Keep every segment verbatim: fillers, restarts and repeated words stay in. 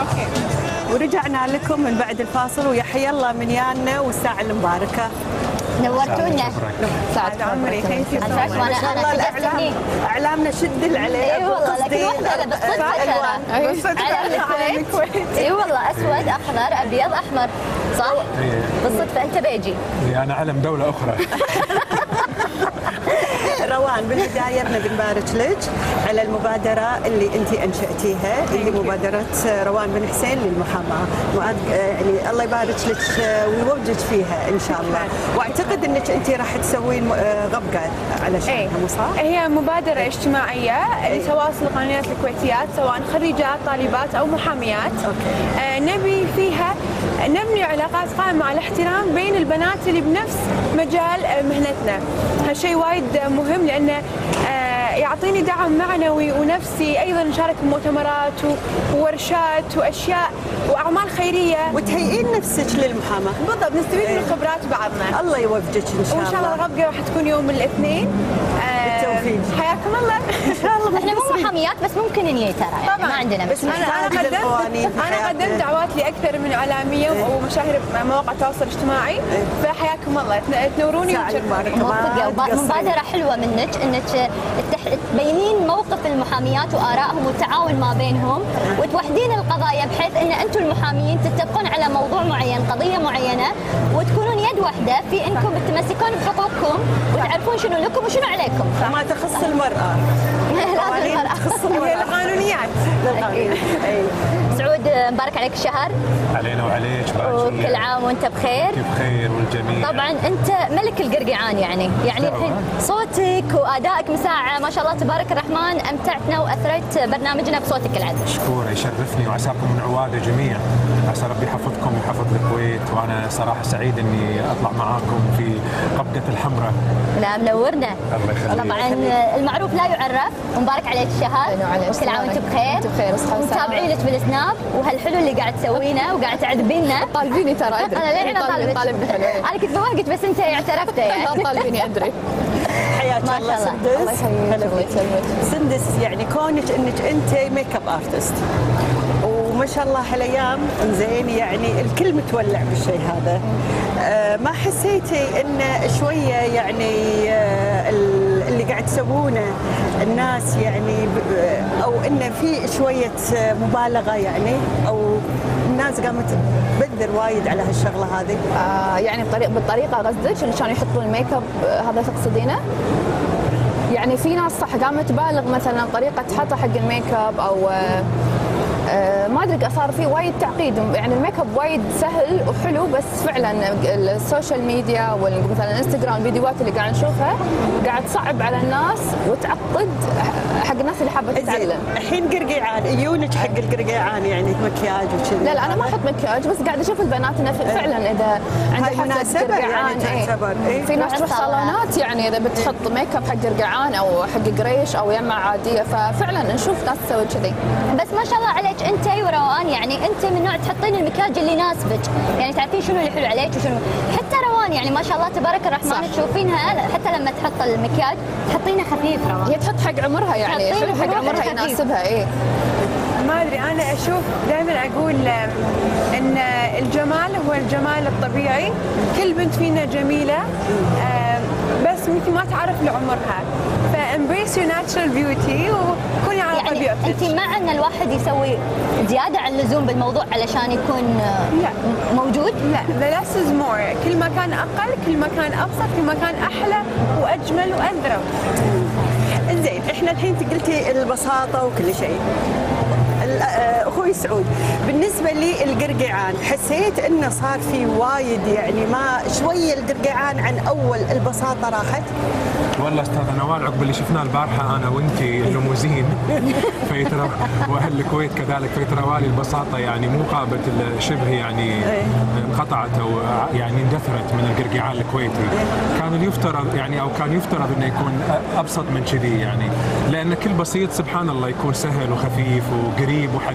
اوكي. ورجعنا لكم من بعد الفاصل ويحيى الله من يانا والساعه المباركه. نورتونا. سعد عمري. ثانك يو سو ماتش. ما شاء الله الاعلام اعلامنا شد العليه. اي والله لكن واحده بالصدفه ترى علم الكويت. اي والله اسود اخضر ابيض احمر صح؟ بالصدفه انت بيجي. انا علم دوله اخرى. روان بالبدايه احنا بنبارك لك على المبادره اللي انت انشاتيها اللي مبادره روان بن حسين للمحاماه، يعني الله يبارك لك ويوفقك فيها ان شاء الله، واعتقد انك انت راح تسوين غبقه علشانها مو صح؟ هي مبادره اجتماعيه لتواصل القانونيات الكويتيات سواء خريجات طالبات او محاميات. أوكي. آه نبي فيها نبني علاقات قائمه على الاحترام بين البنات اللي بنفس مجال مهنتنا. هالشيء وايد مهم لانه يعطيني دعم معنوي ونفسي، ايضا نشارك بمؤتمرات وورشات واشياء واعمال خيريه وتهيئين نفسك للمحاماه. بالضبط، نستفيد من خبرات بعضنا. الله يوفقك ان شاء الله. وان شاء الله الغبقه راح تكون يوم الاثنين. بالتوفيق. حياكم الله. ان شاء الله. احنا مو محاميات بس ممكن نجي ترى يعني ما عندنا بس انا انا قدمت انا قدمت دعوات لاكثر من اعلاميه ومشاهير مواقع التواصل الاجتماعي، فحياكم الله تنوروني وتشرفوني. موفقه. مبادره حلوه منك انك تبينين موقف المحاميات وارائهم والتعاون ما بينهم وتوحدين القضايا بحيث ان انتم المحاميين تتفقون على موضوع معين قضيه معينه وتكونون يد واحده في انكم تمسكون بحقوقكم وتعرفون شنو لكم وشنو عليكم. ما تخص المراه. لازم المراه تخص المراه. القانونيات. اي. سعود مبارك عليك الشهر. علينا وعليك باجي. وكل عام وانت بخير. انت بخير والجميع. طبعا انت ملك القرقعان يعني يعني الحين صوتك وادائك مساعه ما شاء الله تبارك الرحمن امتعتنا واثرت برنامجنا بصوتك العذب. مشكور يشرفني وعساكم من عواده جميعا. عسى ربي يحفظكم ويحفظ الكويت، وانا صراحه سعيد اني اطلع معاكم في قبقه الحمراء. لا منورنا. الله يخليك. طبعا المعروف لا يعرف ومبارك عليك الشهر. وكل عام وانت بخير. انت بخير ومتابعينك بالسناب وهالحلو اللي قاعد تسوينه وقاعد تعذبينا. طالبيني ترى ادري. انا لين طالبك. طالبني حلو. انا كنت بوقت بس انت اعترفت يعني. طالبيني ادري. حياك الله سندس. الله يحييك. الله يسلمك. سندس يعني كونك انك انت ميك اب ارتست وما شاء الله هالايام انزين يعني الكل متولع بالشيء هذا. آه ما حسيتي ان شويه يعني آه اللي قاعد تسوونه الناس يعني او ان في شويه مبالغه يعني او الناس قامت تبذر وايد على هالشغله هذه؟ آه يعني بطريقه بالطريقه قصدك اللي كانوا يحطون الميك اب هذا تقصدينه؟ يعني في ناس صح قامت تبالغ مثلا طريقه حطها حق الميك اب او آه آه ما ادري صار في وايد تعقيد، يعني الميك اب وايد سهل وحلو بس فعلا السوشيال ميديا ومثلا الانستغرام الفيديوهات اللي قاعد نشوفها قاعد تصعب على الناس وتعقد حق الناس اللي حابه تتعلم. الحين قرقيعان يونك حق القرقيعان يعني مكياج وكذا. لا لا انا ما احط مكياج بس قاعد اشوف البنات انه فعلا اذا عندها مناسبه قرقيعان يعني تعتبر ايه. في ناس تروح صالونات يعني اذا بتحط ميك اب حق قرقيعان او حق قريش او يمه عاديه ففعلا نشوف ناس تسوي كذي. بس ما شاء الله عليك انت وروان يعني انت من نوع تحطين المكياج اللي يناسبك، يعني تعرفين شنو اللي حلو عليك وشنو. حتى روان يعني ما شاء الله تبارك الرحمن صح. تشوفينها حتى لما تحط المكياج تحطينه خفيف. روان هي تحط حق عمرها يعني حلو حق عمرها يناسبها. ايه ما ادري انا اشوف دائما اقول ان الجمال هو الجمال الطبيعي، كل بنت فينا جميله بس يمكن ما تعرف لعمرها، فامبريس يور ناتشرال بيوتي وكوني على طبيعتك. يعني انت مع ان الواحد يسوي زياده عن اللزوم بالموضوع علشان يكون لا موجود؟ لا لا less is more، كل ما كان اقل كل ما كان ابسط كل ما كان احلى واجمل واذرب. زين احنا الحين قلتي البساطه وكل شيء. اخوي سعود بالنسبه لي القرقيعان حسيت انه صار في وايد يعني ما شويه القرقيعان عن اول البساطه راحت. والله استاذ نوال عقب اللي شفناه البارحه انا وانت الليموزين فيترى واهل الكويت كذلك فيترى والي البساطه يعني مو قابه شبه يعني انقطعت او يعني اندثرت من القرقيعان الكويتي. كان يفترض يعني او كان يفترض انه يكون ابسط من كذي يعني لان كل بسيط سبحان الله يكون سهل وخفيف وقريب وحبيب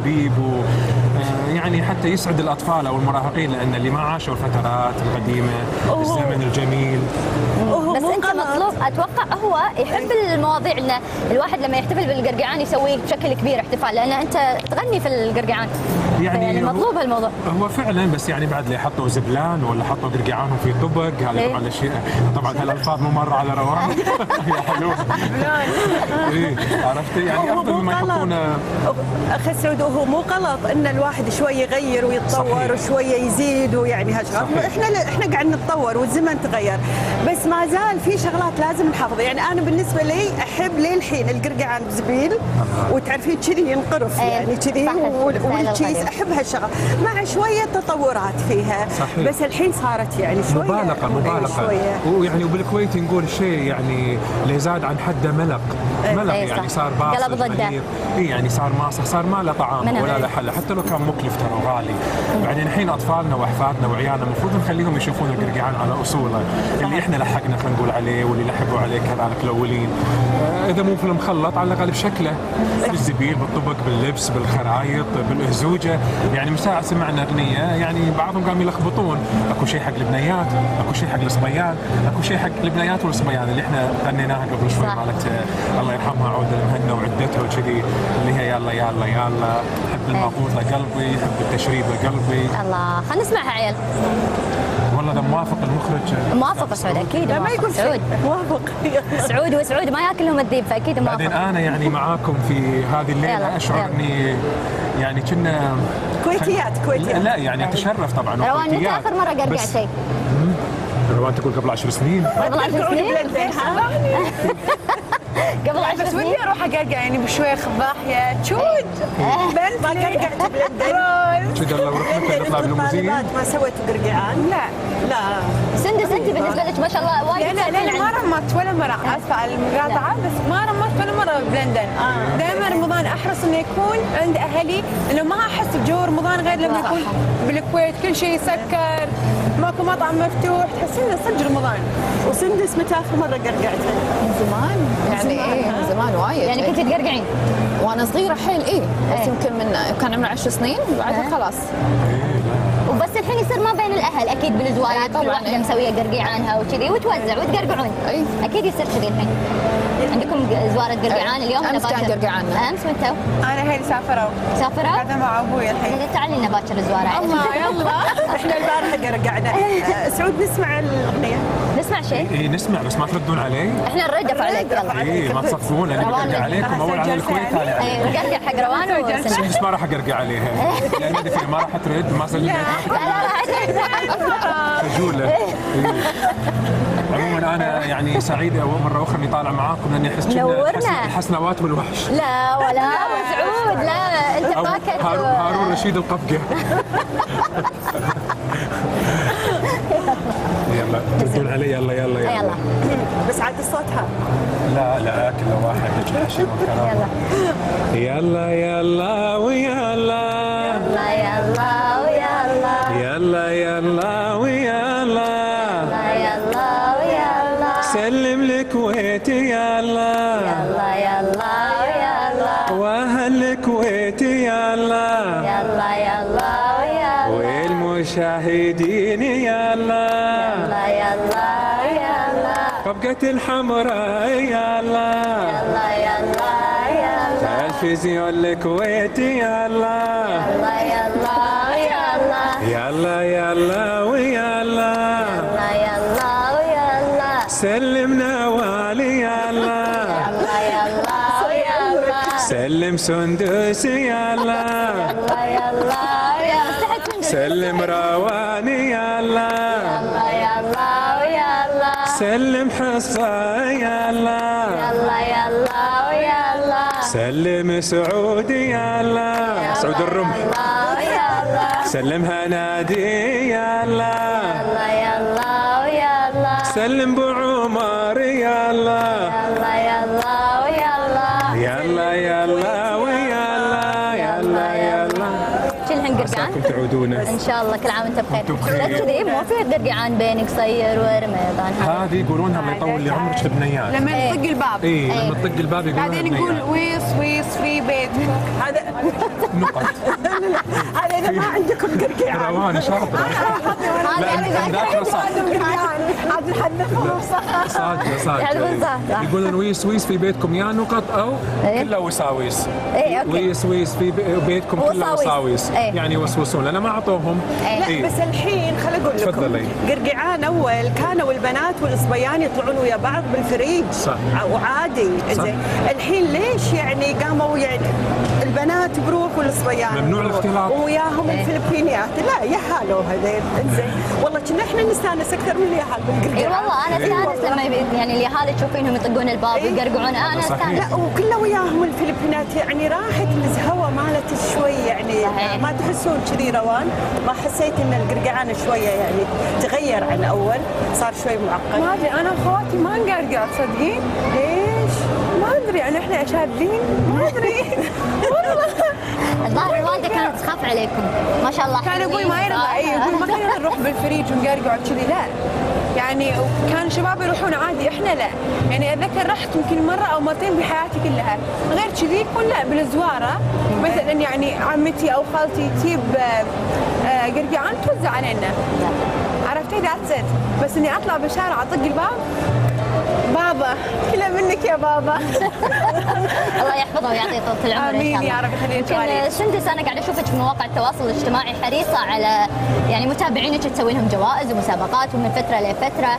آه، يعني حتى يسعد الاطفال او المراهقين، لان اللي ما عاشوا الفترات القديمه الزمن الجميل. بس انت مطلوب اتوقع هو يحب المواضيع، انه الواحد لما يحتفل بالقرقعان يسويه بشكل كبير احتفال، لان انت تغني في القرقعان. يعني, يعني مطلوب هالموضوع. هو فعلا، بس يعني بعد اللي حطوا زبلان ولا حطوا قرقعانهم في طبق، هذه طبعا الاشياء، طبعا هالالفاظ مو مره على رواق. يا حلو. ايه عرفتي، يعني افضل مما يحطون. اخي سعود، وهو مو غلط ان الواحد شوي يغير ويتطور صحيح. وشويه يزيد، ويعني هالشغلات احنا احنا قاعد نتطور والزمن تغير، بس ما زال في شغلات لازم نحافظ. يعني انا بالنسبه لي احب للحين القرقعان بزبيل، وتعرفين كذي ينقرف يعني كذي، والتشيز احب هالشغله مع شويه تطورات فيها. صحيح. بس الحين صارت يعني شويه مبالغه مبالغه، ويعني وبالكويت نقول شيء يعني اللي زاد عن حده ملق. ملق إيه يعني صح. صار باص قلب ضده. اي يعني صار ماسخ، صار ما له طعام ولا له حل، حتى لو كان مكلف ترى غالي. بعدين الحين اطفالنا واحفادنا وعيالنا المفروض نخليهم يشوفون القرقعان على اصوله اللي احنا لحقنا خلينا نقول عليه، واللي لحقوا عليه كذلك الاولين. اذا مو في المخلط على الاقل بشكله، بالزبيب، بالطبق، باللبس، بالخرايط، بالأهزوجة. يعني من ساعة سمعنا اغنيه يعني بعضهم قاموا يلخبطون، اكو شيء حق البنيات، اكو شيء حق الصبيان، اكو شيء حق البنيات والصبيان اللي احنا غنيناها قبل شوي مالت الله يرحمها عودة المهنا وعدتها وكذي، اللي هي يلا يلا يلا حب الماقوطه قلبي، حب التشريبه قلبي. الله، خلينا نسمعها عيال. والله ده موافق المخرج. موافق سعود اكيد. ما يقول سعود موافق. سعود وسعود ما ياكلهم الذيب، فاكيد موافق. بعدين انا يعني معاكم في هذه الليله يلا، اشعر يلا. اني يعني كنا كويتيات كويتيات. لا يعني اتشرف طبعا. روان متى اخر مره قرقع شيء؟ روان تقول قبل عشر سنين. قبل عشر سنين؟ قبل عشر بس سنين؟ ودي اروح اقرقع يعني بشوي خباح يا تشود. بنت ما قرقعت بلندن؟ شد الله ورحمته نطلع بالليموزين. ما سويتوا قرقعان؟ لا لا. سندس انت بالنسبه لك ما شاء الله وايد لان لان ما رمت ولا مره، اسفه على المقاطعه، بس ما رمت ولا مره بلندن. دائما رمضان احرص انه يكون عند اهلي، لانه ما احس بجو رمضان غير لما يكون بالكويت كل شيء يسكر، ماكو مطعم مفتوح، تحسين صدق رمضان. وسندس متى اخر مره قرقعتي؟ من زمان يعني ايه، من زمان وايد. يعني كنت تقرقعين؟ وانا صغيره حيل ايه، بس إيه. يمكن من كان عمري عشر سنين بعدها خلاص. وبس الحين يصير ما بين الاهل اكيد بالزواج، طبعاً، كل واحده إيه. مسويه قرقعانها وكذي وتوزع وتقرقعون. اي اكيد يصير كذي الحين. عندكم زواره قرقعان اليوم؟ أمس كان قرقعاننا. امس متى؟ انا هيل سافروا سافروا؟ قاعده مع ابوي الحين. تعالي لنا باكر الزواره. الله يلا. احنا البارحه قرقعنا. سعود نسمع الاغنيه. نسمع شيء؟ اي نسمع بس ما تردون علي. احنا نرد عليك يلا. اي ما تصفقون لاني روان بقرقع عليكم اول على الكويت هذه عليكم. اي نقرقع حق روان وسندس. سندس ما راح اقرقع عليها لان هذه ما راح ترد، ما سلمت. خجوله. عموما انا يعني سعيد مره اخرى اني طالع معاكم لاني احس نورنا. الحسنوات والوحش. لا ولا ابو سعود، لا انت أو باكت. هارون هارون رشيد القفقه. يلا تردون علي يلا يلا يلا. يلا بس عاد صوتها. لا لا كل واحد يجي الحشيم والكلام. يلا يلا يلا ويلا يلا يلا ويلا يلا يلا ويلا يلا ويلا سلم الكويت يلا يلا يلا ويلا واهل الكويت يلا يلا يلا ويلا والمشاهدين يلا يلا يلا ويلا طبقة الحمراء يلا يلا يلا يلا تلفزيون الكويت يلا يلا يلا ويلا يلا يلا ويلا يلا يلا ويلا سلمنا والي يلا يلا يلا ويلا سلم سندس يلا يلا يلا ويلا سلم رواني يلا يلا يلا ويلا سلم حصة يلا يلا يلا ويلا سلم سعودي يلا سعود الرمح يلا ويلا سلمها نادي يلا يلا يلا ويلا سلم بو عمر يلا يلا يلا ويلا يلا يلا ويلا يلا يلا شلهن قرقعان عساكم تعودون. ان شاء الله كل عام وانت بخير. وانتم بخير. بس كذي مو في قرقعان بين قصير ورمضان هذا. هذه يقولونها الله يطول لي عمرك البنيات. لما إيه. نطق الباب اي لما تطق الباب يقولون بعدين نقول ويص ويص في بيتكم. هذا نقط. انا اذا ما عندكم قرقيعان رواني شاطره. لا انت ذاكره صح. عاد نحذفهم صح. صادقه صادقه. يقولون ويس ويس في بيتكم يا نقط او كله وساويس. اي اوكي. ويس ويس في بيتكم كله وساويس. يعني يوسوسون لان ما اعطوهم. لا بس الحين خل اقول لكم. تفضلي. قرقيعان اول كانوا البنات والصبيان يطلعون ويا بعض بالفريج. صح. وعادي زين. الحين ليش يعني قاموا يعني البنات بروح والصبيان ممنوع الاختلاط وياهم الفلبينيات؟ لا يا حالو هذيل زين. والله كنا احنا نستانس اكثر من اليهال بالقرقيعان. اي والله انا استانس لما يعني اليهال تشوفينهم يطقون الباب ويقرقعون انا استانس. لا وكله وياهم الفلبينات يعني راحت الهواء مالت شوي يعني صحيح. ما تحسون كذي روان؟ ما حسيت ان القرقعان شويه يعني تغير عن اول صار شوي معقد؟ ما ادري انا واخواتي ما نقرقع تصدقين؟ ليش؟ ما ادري يعني احنا شاذين ما ادري والله. الظاهر الوالده كانت تخاف عليكم ما شاء الله. كان ابوي ما يرضى اي يقول ما خلينا نروح بالفريج ونقرقع كذي لا. يعني كان شباب يروحون عادي احنا لا. يعني اتذكر رحت يمكن مره او مرتين بحياتي كلها غير كذي يكون لا بالزواره مثلا يعني عمتي او خالتي تجيب قرقعان توزع علينا. عرفتي ذاتس بس اني اطلع بالشارع اطق الباب بابا كله منك يا بابا. الله يحفظه ويعطيه طول العمر ان شاء الله. امين يا رب يخليك عليك. سندس انا قاعده اشوفك في مواقع التواصل الاجتماعي حريصه على يعني متابعينك تسوي لهم جوائز ومسابقات ومن فتره لفتره.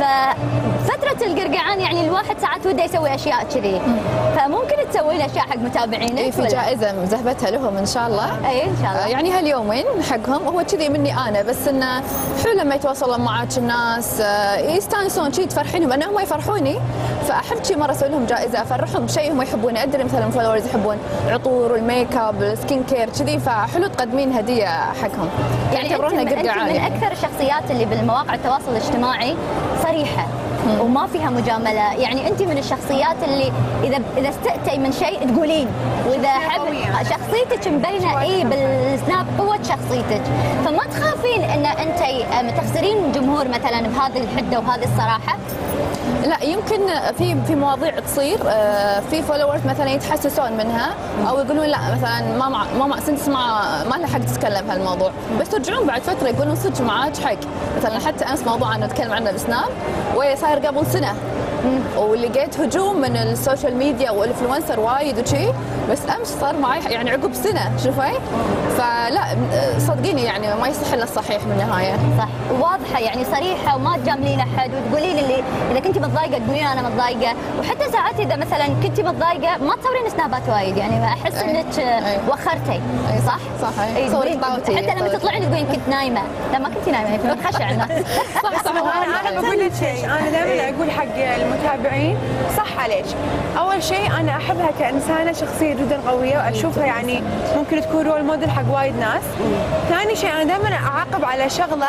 ففتره القرقعان يعني الواحد ساعات وده يسوي اشياء كذي فممكن تسوي له اشياء حق متابعينك. اي في جائزه مزهبتها لهم ان شاء الله. اي ان شاء الله. يعني هاليومين حقهم هو كذي مني انا بس انه حلو لما يتواصلون معك الناس يستانسون شيء تفرحينهم لانهم ما يفرحوني فاحب شي مره اسوي لهم جائزه افرحهم بشيء هم يحبونه. ادري مثلا فولورز يحبون عطور والميك اب السكين كير كذي فحلو تقدمين هديه حقهم. يعني انت من, انت من اكثر الشخصيات اللي بالمواقع التواصل الاجتماعي صريحه وما فيها مجامله. يعني انت من الشخصيات اللي اذا اذا استأتي من شيء تقولين واذا حب شخصيتك مبينه اي بالسناب قوه شخصيتك فما تخافين ان انت تخسرين جمهور مثلا بهذه الحده وهذه الصراحه؟ لا يمكن في في مواضيع تصير في فولورز مثلا يتحسسون منها او يقولون لا مثلا ما مع ما مع سندس ما ما لها حق تتكلم هالموضوع بس يرجعون بعد فتره يقولون صدق معاك حق. مثلا حتى امس موضوع انا اتكلم عنه بسناب وهي صاير قبل سنه ولقيت هجوم من السوشيال ميديا والانفلونسر وايد وشي بس امس صار معي يعني عقب سنه شوفي فلا صدقيني يعني ما يصح الا الصحيح بالنهايه. صح واضحه يعني صريحه وما تجاملين احد وتقولين اللي اذا كنتي متضايقه تقولين انا متضايقه وحتى ساعات اذا مثلا كنتي متضايقه ما تصورين سنابات وايد يعني احس انك أي. وخرتي صح؟ صح اي حتى لما تطلعين تقولين كنت نايمه لا ما كنتي نايمه كنت خشع الناس. صح صح انا انا بقول لك شيء انا دائما اقول حق المتابعين صح عليك. اول شيء انا احبها كانسانه شخصيه جدا قويه واشوفها يعني ممكن تكون رول موديل حق وايد ناس. ثاني شيء انا دائما اعاقب على شغله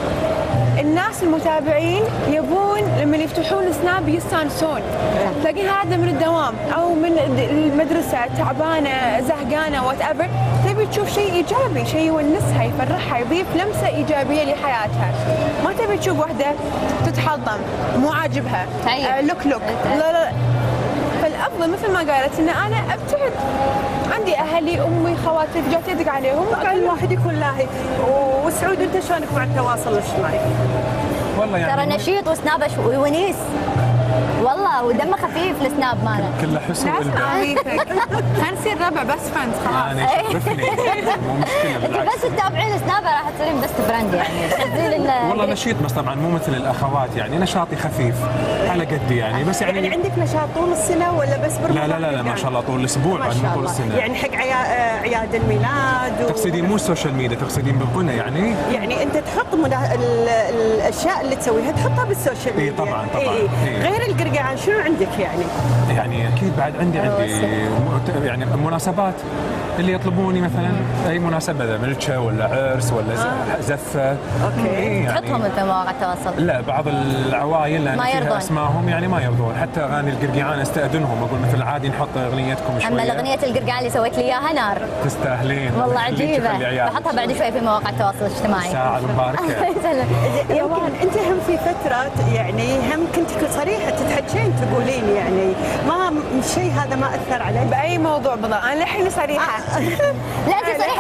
الناس المتابعين يبون لما يفتحون سناب يستانسون تلاقين هذا من الدوام او من المدرسه تعبانه زهقانه وات ايفر تبي تشوف شيء ايجابي شيء يونسها يفرحها يضيف لمسه ايجابيه لحياتها. ما تبي تشوف واحده تتحطم مو عاجبها آه لوك لوك لا لا. فالافضل مثل ما قالت ان انا ابتعد عندي اهلي امي خواتي رجعت يدق عليهم كل واحد يكون لاهي. وسعود انت شلونك مع التواصل الاجتماعي؟ والله يعني ترى نشيط وسنابه ونيس والله ودمه خفيف السناب ماله كله حسن والبال. خلينا نصير ربع بس فريندز خلاص. انا شرفني مو مشكله انت بس تتابعين سنابه راح تصيرين بست فريند يعني تنزلين والله نشيط بس طبعا مو مثل الاخوات يعني نشاطي خفيف على قدي يعني بس يعني يعني عندك نشاط طول السنه ولا بس لا لا لا, لا ما شاء الله طول الاسبوع بعد مو طول السنه يعني حق اعياد الميلاد و... تقصدين مو السوشيال ميديا تقصدين بالغنى يعني؟ يعني انت تحط مدا... الاشياء اللي تسويها تحطها بالسوشيال ميديا. اي طبعا طبعا إيه. إيه. غير القرقعان شنو عندك يعني؟ يعني اكيد بعد عندي عندي يعني مناسبات اللي يطلبوني مثلا اي مناسبه اذا ملكه ولا عرس ولا آه. زفه اوكي يعني تحطهم في مواقع التواصل؟ لا بعض العوائل لان فيها اسمائهم يعني ما يرضون حتى اغاني القرقعان استاذنهم اقول مثل عادي نحط اغنيتكم شويه. اما الاغنيه القرقعان اللي سويت لي اياها نار تستاهلين والله عجيبه بحطها بعد شوي في مواقع التواصل الاجتماعي. ساعه مباركه. يمكن انت هم في فتره يعني هم كنت صريحه تتحكين تقولين يعني ما الشيء هذا ما اثر عليك باي موضوع بالضبط. انا الحين صريحه لا انت صريحه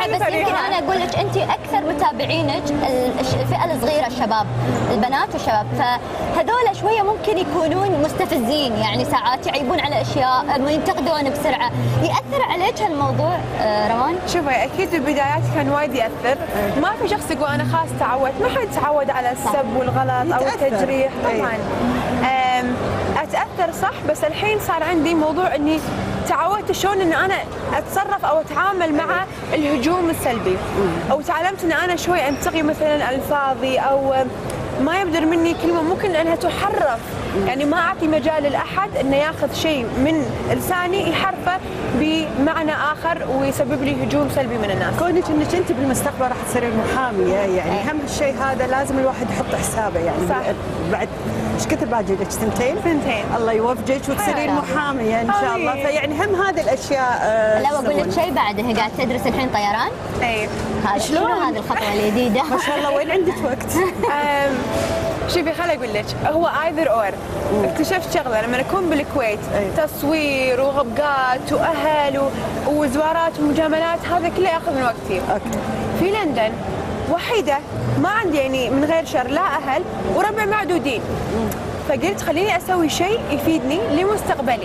صحيح، بس يمكن انا اقول لك انت اكثر متابعينك الفئه الصغيره، الشباب، البنات والشباب، فهذول شويه ممكن يكونون مستفزين، يعني ساعات يعيبون على اشياء، ينتقدون بسرعه، ياثر عليك هالموضوع روان؟ شوفي اكيد بالبدايات كان وايد ياثر، ما في شخص يقول انا خلاص تعودت، ما حد تعود على السب والغلط او التجريح طبعا. اتاثر صح، بس الحين صار عندي موضوع اني تعودت شلون ان انا اتصرف او اتعامل مع الهجوم السلبي، او تعلمت ان انا شوي انتقي مثلا الفاظي او ما يبدر مني كلمه ممكن انها تحرف، يعني ما اعطي مجال لاحد انه ياخذ شيء من لساني يحرفه بمعنى اخر ويسبب لي هجوم سلبي من الناس. كونك انك انت بالمستقبل راح تصيرين محاميه، يعني هم الشيء هذا لازم الواحد يحط حسابه، يعني صح. بعد ايش كثر باقي لك؟ سنتين؟ سنتين. الله يوفقك وتصيرين محاميه ان شاء الله، فيعني هم هذه الاشياء. لا بقول لك شيء بعدها، قاعد تدرس الحين طيران؟ اي. شلون هذه الخطوه الجديده؟ ما شاء الله، وين عندك وقت؟ شوفي خليني اقول لك، هو ايذر اور. اكتشفت شغله لما اكون بالكويت، تصوير وغبقات واهل وزوارات ومجاملات، هذا كله ياخذ من وقتي. أوكي. في لندن وحيده، ما عندي يعني من غير شر لا اهل وربع معدودين، فقلت خليني اسوي شيء يفيدني لمستقبلي.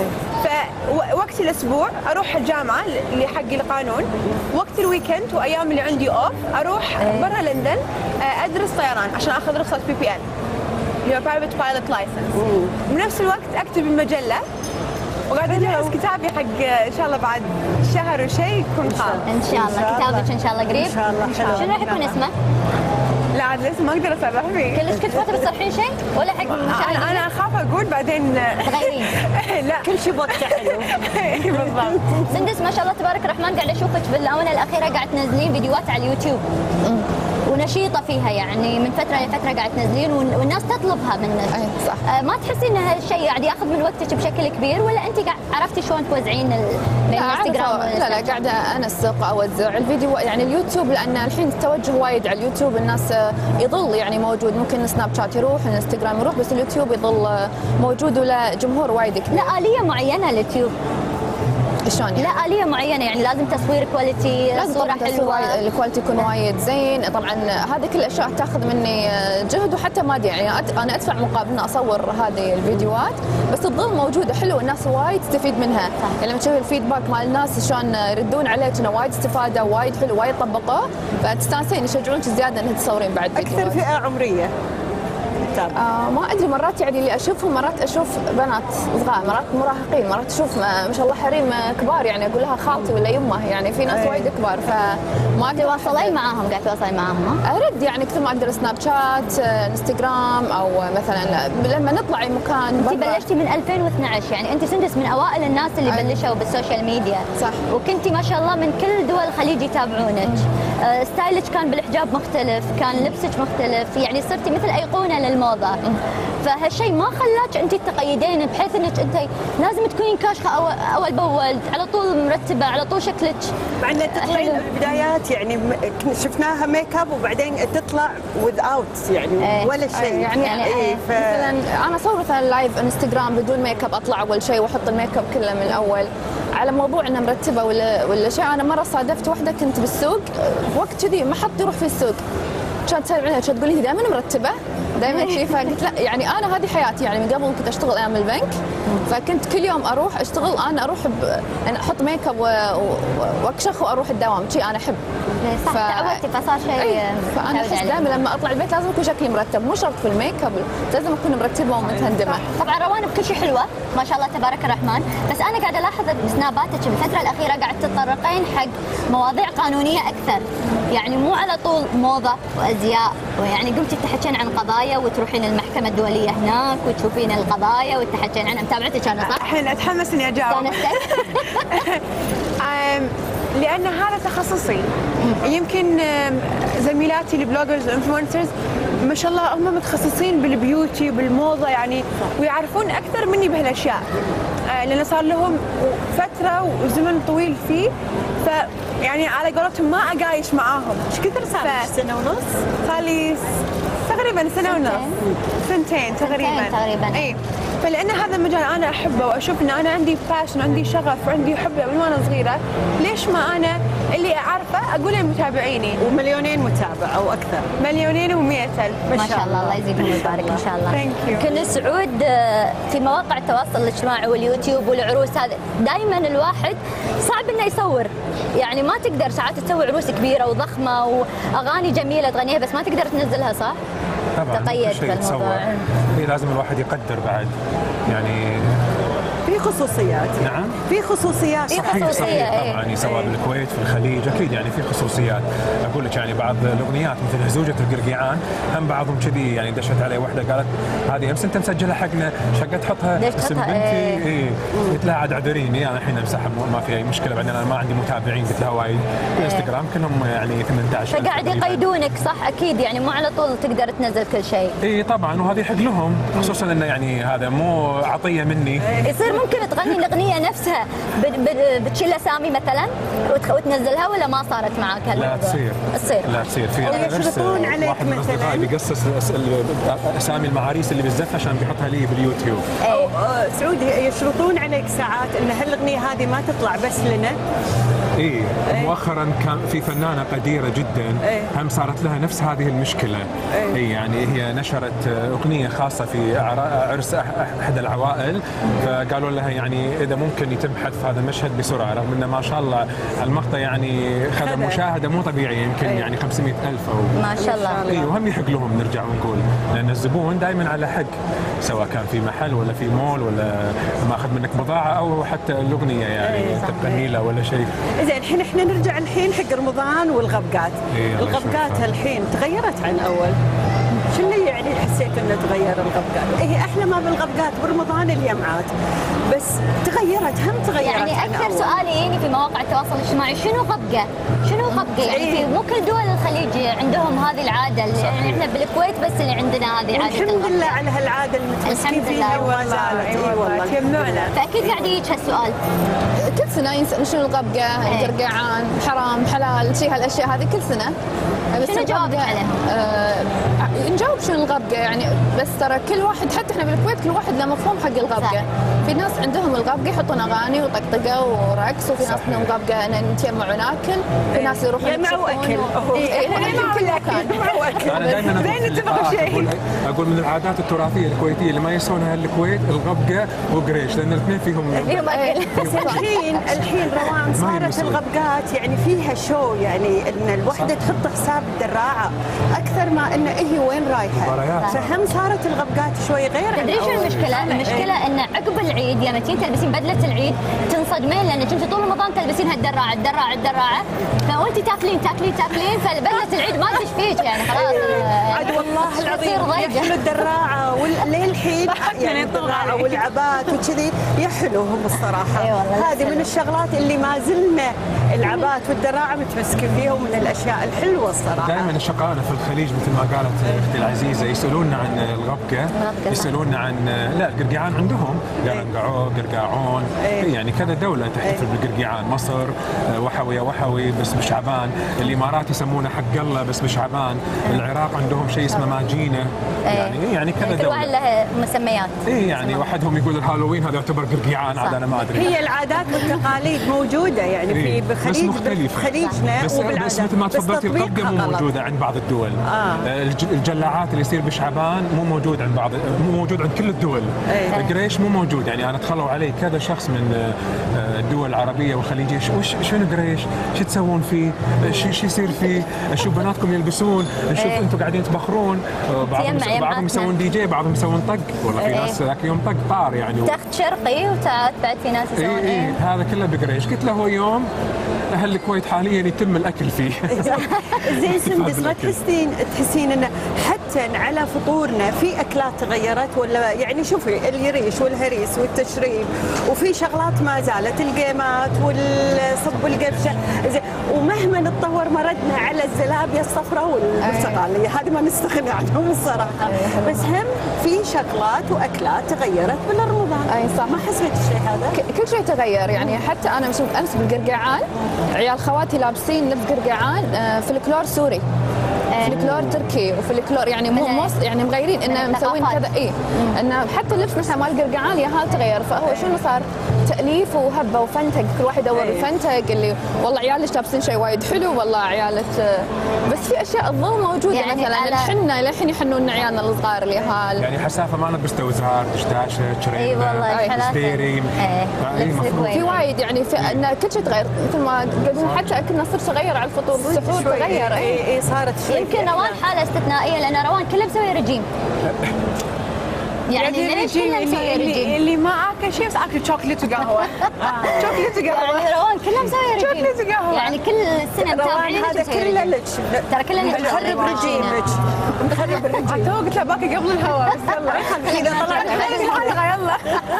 فوقت الاسبوع اروح الجامعه اللي حق القانون، وقت الويكند وايام اللي عندي اوف اروح برا لندن ادرس طيران عشان اخذ رخصه بي بي ال اللي هو برايفت بايلوت لايسنس. بنفس الوقت اكتب المجله، وقاعد اجهز كتابي حق ان شاء الله بعد شهر وشيء يكون خالص. ان شاء الله كتابك ان شاء الله قريب. ان شاء الله. شنو راح يكون اسمه؟ لا عاد لسه ما اقدر اصرح فيه. كلش كنت فاتره تصرحين شيء ولا حق المشاهدين؟ انا انا اخاف اقول بعدين تغيرين. لا كل شيء بوقته حلو. بالضبط. سندس ما شاء الله تبارك الرحمن، قاعده اشوفك بالاونه الاخيره قاعد تنزلين فيديوهات على اليوتيوب ونشيطه فيها، يعني من فتره لفتره قاعد تنزلين والناس تطلبها منك. اي صح. آه ما تحسين ان هالشيء قاعد ياخذ من وقتك بشكل كبير، ولا انت قاعد عرفتي شلون توزعين بين الانستغرام؟ لا لا قاعده انسق اوزع الفيديو، يعني اليوتيوب لان الحين التوجه وايد على اليوتيوب، الناس يظل يعني موجود، ممكن سناب شات يروح، الانستغرام يروح، بس اليوتيوب يظل موجود وله جمهور وايد كبير. لا آلية معينه لليوتيوب؟ شلون يعني؟ لا آلية معينة، يعني لازم تصوير كواليتي، لازم صورة حلوة، الكواليتي يكون وايد زين. طبعا هذه كل الاشياء تاخذ مني جهد وحتى مادي، يعني انا ادفع مقابل ان اصور هذه الفيديوهات، بس تظل موجوده حلوه، الناس وايد تستفيد منها. يعني لما تشوف الفيدباك مال الناس شلون يردون عليك انه وايد استفاده، وايد حلو، وايد طبقوه، فتستانسين يشجعونك زياده انك تصورين بعد فيديوهات. اكثر فئه عمريه آه ما ادري، مرات يعني اللي اشوفهم مرات اشوف بنات صغار، مرات مراهقين، مرات اشوف ما, ما شاء الله حريم كبار، يعني اقول لها خالتي ولا يمه، يعني في ناس وايد كبار، فما تواصلين معاهم؟ قاعد تواصلين معاهم؟ ارد يعني كثر ما اقدر، سناب شات، انستغرام، او مثلا لما نطلع اي مكان. انت بلشتي من ألفين واثنعش، يعني انت سندس من اوائل الناس اللي أي. بلشوا بالسوشيال ميديا. صح. وكنتي ما شاء الله من كل دول الخليج يتابعونك. آه ستايلك كان بالحجاب مختلف، كان لبسك مختلف، يعني صرتي مثل ايقونه للموضه. فهالشيء ما خلاك انت تقيدين بحيث انك انت لازم تكونين كاشخه اول, أول باول، على طول مرتبه، على طول شكلك. مع ان تطلعين بالبدايات يعني شفناها ميك اب وبعدين تطلع وذ اوت يعني ايه. ولا شيء. يعني, يعني ايه ف... مثلا انا اصور مثلا لايف انستغرام بدون ميك اب، اطلع اول شيء واحط الميك اب كله من الاول على موضوع انها مرتبه ولا ولا شيء. انا مره صادفت واحده كنت بالسوق وقت كذي ما حد يروح في السوق، كانت تسال عنها، كانت تقول لي دائما مرتبه دائما شيء، فقلت لا يعني انا هذه حياتي، يعني من قبل كنت اشتغل ايام البنك، فكنت كل يوم اروح اشتغل، انا اروح ب... انا احط ميك اب و... واكشخ واروح الدوام، شيء انا احب. صح. ف... تعودتي فصار شيء. أي. فانا احس دائما لما اطلع البيت لازم يكون شكلي مرتب، مو شرط في الميك اب، لازم اكون مرتبه ومتهندمه. طبعا روان بكل شيء حلوه ما شاء الله تبارك الرحمن، بس انا قاعده الاحظ بسناباتك بالفتره الاخيره قاعد تتطرقين حق مواضيع قانونيه اكثر، يعني مو على طول موضه وازياء، ويعني قمتي تحكين عن قضايا وتروحين المحكمه الدوليه هناك وتشوفين القضايا وتحكين عنها. متابعتك انا صح؟ الحين اتحمس اني اجاوب. لان هذا تخصصي. يمكن زميلاتي البلوجرز والانفلونسرز ما شاء الله هم متخصصين بالبيوتي بالموضه يعني، ويعرفون اكثر مني بهالاشياء، لان صار لهم فتره وزمن طويل فيه، ف يعني على قولتهم ما اقايش معاهم. ايش كثر صار لك؟ سنه ونص؟ صار لي تقريبا سنه ونص، سنتين تقريبا تقريبا. اي. فلان هذا المجال انا احبه واشوف ان انا عندي باشن وعندي شغف وعندي حب من وانا صغيره، ليش ما انا اللي اعرفه اقول لمتابعيني. ومليونين متابع او اكثر. مليونين ومئة ألف ما شاء الله. الله يزيدهم ويبارك ان شاء الله. Thank you. كل سعود في مواقع التواصل الاجتماعي واليوتيوب والعروس هذا دائما الواحد صعب انه يصور، يعني ما تقدر ساعات تسوي عروس كبيره وضخمه واغاني جميله تغنيها بس ما تقدر تنزلها صح؟ طبعا تقيد كل شيء يتصور. إيه لازم الواحد يقدر بعد يعني في خصوصيات. نعم في خصوصيات. في صحيح خصوصية، صحيح إيه. طبعا يعني سواء بالكويت في الخليج اكيد يعني في خصوصيات. اقول لك يعني بعض الاغنيات مثل هزوجة القرقيعان هم بعضهم كذي يعني دشت علي واحده قالت هذه امس انت مسجلها حقنا شقه تحطها ليش اسم تحطها؟ بنتي إيه. اي قلت لها عاد اعذريني انا الحين امسحها ما في اي مشكله بعدين انا ما عندي متابعين قلت لها وايد الانستغرام كلهم يعني ثمانية عشر فقاعد يقيدونك صح اكيد يعني مو على طول تقدر تنزل كل شيء. اي طبعا وهذا يحق لهم خصوصا انه يعني هذا مو عطيه مني. يصير ممكن تغني الاغنيه نفسها بتشيل اسامي مثلا وتنزلها ولا ما صارت معك هالموضوع؟ لا تصير تصير لا تصير في أو يشرطون عليك واحد من مثلاً. اصدقائي بيقصص اسامي المعاريس اللي بالزفه عشان بيحطها لي باليوتيوب. أو آه، سعودي يشرطون عليك ساعات ان هالاغنيه هذه ما تطلع بس لنا. اي مؤخرا كان في فنانه قديره جدا إيه. هم صارت لها نفس هذه المشكله. إيه. اي يعني هي نشرت اغنيه خاصه في أعرا- عرس أح- احد العوائل فقالوا لها يعني اذا ممكن يتم حذف هذا المشهد بسرعه رغم انه ما شاء الله المقطع يعني خذ خذ. مشاهده مو طبيعيه يمكن إيه. يعني خمسمئة ألف او ما شاء الله. اي وهم يحق لهم نرجع ونقول لان الزبون دائما على حق سواء كان في محل ولا في مول ولا ماخذ منك بضاعه او حتى الاغنيه يعني إيه، صح. تغني له ولا شيء. زين الحين احنا نرجع الحين حق رمضان والغبقات. إيه، الله الغبقات يشوفها. الحين تغيرت عن اول. شو اللي يعني حسيت انه تغير الغبقات؟ هي احلى ما بالغبقات برمضان اليمعات بس تغيرت هم تغيرت يعني عن اكثر أول. سؤال يجيني في مواقع التواصل الاجتماعي شنو غبقه؟ شنو غبقه؟ يعني إيه. في مو كل دول الخليج عندهم هذه العاده اللي يعني احنا بالكويت بس اللي عندنا هذه عاده الحمد لله الغبقة. على هالعاده المتمسكين الحمد فيها لله. وما زالت. اي اي والله تجمعنا. فاكيد قاعد يجيك هالسؤال. كل سنه ينسأل شنو الغبقه، إيه. القرقعان، حرام، حلال، شيء هالاشياء هذه كل سنه. بس شنو جوابك الغبقة- عليهم؟ آه نجاوب شنو الغبقه يعني بس ترى كل واحد حتى احنا بالكويت كل واحد له مفهوم حق الغبقه. صح. في ناس عندهم الغبقه يحطون اغاني وطقطقه ورقص وفي ناس صحيح. عندهم غبقه ان نتجمع وناكل، في ناس يروحون يجمعوا يكشفون أكل. و- أهو. إيه، إحنا يجمعوا في كل الأكل. مكان. يجمعوا أكل. انا دائما اقول زين في نتفق اللقاءات شيء. اقول اقول من العادات التراثيه الكويتيه اللي ما يسوونها الكويت الغبقه وقريش لان الاثنين فيهم فيهم اكل. بس الحين الحين روان ما صارت يمسون. الغبقات يعني فيها شو يعني ان الوحده تحط حساب الدراعه اكثر ما ان هي وين رايحه. مباريات. فهم صارت الغبقات شوي غير عن تدري شو أول. المشكلة؟ المشكلة ان عقب العيد لما تجين تلبسين بدلة العيد تنصدمين لانك انت طول رمضان تلبسين هالدراعة الدراعة الدراعة فوانت تاكلين تاكلين تاكلين فبدلة العيد ما تشفيك يعني خلاص. عاد والله تصير العظيم ضيقة. يحلو الدراعه وللحين يعني يعني الدراعه والعبات وكذي يحلوهم الصراحه. أي والله، هذه من الشغلات اللي ما زلنا العبات والدراعه متمسكين فيها ومن الاشياء الحلوه الصراحه. دائما الشقائنا في الخليج مثل ما قالت اختي العزيزه يسالوننا عن الغبقه الغبقة. يسالوننا عن لا القرقيعان عندهم قرقعو قرقاعون إيه. يعني كذا دوله تحتفل بالقرقيعان مصر وحوي وحوي بس بشعبان الامارات يسمونه حق الله بس بشعبان العراق عندهم شيء اسمه ماجينه يعني يعني كذا كل واحد دوله له مسميات. اي يعني واحدهم يقول الهالوين هذا يعتبر قرقيعان عاد انا ما ادري هي العادات والتقاليد موجوده يعني في إيه، بس بخليج مختلفة. بخليجنا بس وبالعادات بس مثل ما تفضلتي تطبيقها الغبقه مو غلط. موجوده عند بعض الدول آه. الج- الجلاعات اللي يصير بشعبان مو موجود عند بعض مو موجود عند كل الدول أي. القريش مو موجود يعني انا تخلوا علي كذا شخص من آه، الدول العربيه والخليجيه شو- وش شنو قريش شو تسوون فيه شو شو يصير فيه شو بناتكم يلبسون نشوف أي. انتم قاعدين تطبخون آه، بعضهم تجمع بعضهم يمعتنا. يسوون دي جي بعضهم يسوون طق والله في أي. ناس ذاك يوم طق طار يعني تخت شرقي وتعال بعد في ناس يسوون اي اي ايه. هذا كله بقريش قلت له هو يوم اهل الكويت حاليا يتم الاكل فيه زين سندس ما بالأكل. تحسين تحسين انه حتى على فطورنا في اكلات تغيرت ولا يعني شوفي اليريش والهريس والتشريب وفي شغلات ما زالت القيمات والصب والقفشه زين ومهما نتطور مردنا على الزلابيه الصفراء والبرتقاليه هذه ما نستغني عنهم الصراحه بس هم في شغلات واكلات تغيرت بالرمضان. أي صح. ما حسيت الشيء هذا؟ ك- كل شيء تغير يعني حتى انا شوف امس بالقرقعان عيال خواتي لابسين لبس قرقعان آه، فلكلور سوري، فلكلور تركي وفلكلور يعني مو مو يعني مغيرين انه مسوين كذا اي انه حتى اللبس مثلا مال قرقعان يا هال تغير. فهو شنو صار؟ تاليف وهبه وفنتق، كل واحد يدور الفنتق اللي والله عيالك لابسين شيء وايد حلو، والله عيالك بس في اشياء تظل موجوده يعني مثلا الحنه للحين يحنون عيالنا الصغار اليهال يعني حسافه ما لبست وزهار دشداشه شريمه اي والله ستيري في وايد يعني في ان كل شيء تغير مثل ما قلنا حتى كنا صرت صغير على الفطور السحور تغير. اي اي صارت شوي يمكن روان حاله استثنائيه لان روان كلها مسويه رجيم. يعني ليش كلها مسويه اللي, رجيم؟ اللي ما اكل شيء بس اكل شوكليت وقهوه. شوكليت وقهوه يعني روان كلها مسويه رجيم. شوكليت وقهوه يعني كل سنه متابعين هذا كله لك ترى كلنا نخرب رجيمك نخرب الرجيم. تو قلت له باكي قبل الهواء بس يلا اذا طلعت الحلقه يلا.